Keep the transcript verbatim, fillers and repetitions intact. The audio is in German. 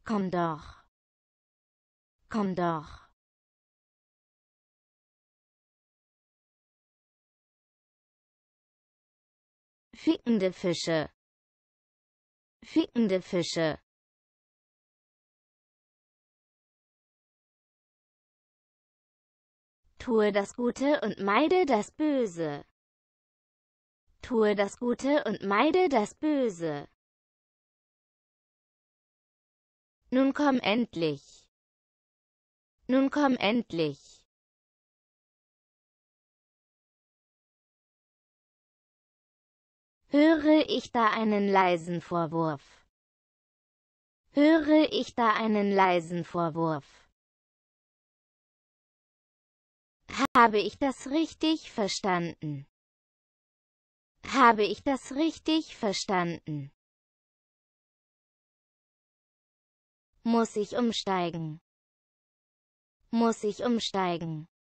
Komm doch. Komm doch. Fickende Fische. Fickende Fische. Tue das Gute und meide das Böse. Tue das Gute und meide das Böse. Nun komm endlich. Nun komm endlich. Höre ich da einen leisen Vorwurf? Höre ich da einen leisen Vorwurf? Habe ich das richtig verstanden? Habe ich das richtig verstanden? Muss ich umsteigen? Muss ich umsteigen?